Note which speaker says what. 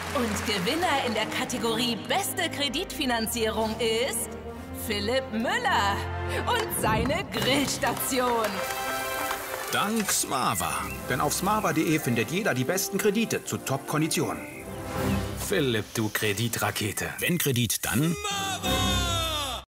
Speaker 1: Und Gewinner in der Kategorie Beste Kreditfinanzierung ist Philipp Müller und seine Grillstation.
Speaker 2: Dank Smava. Denn auf smava.de findet jeder die besten Kredite zu Top-Konditionen. Philipp, du Kreditrakete. Wenn Kredit, dann Smava!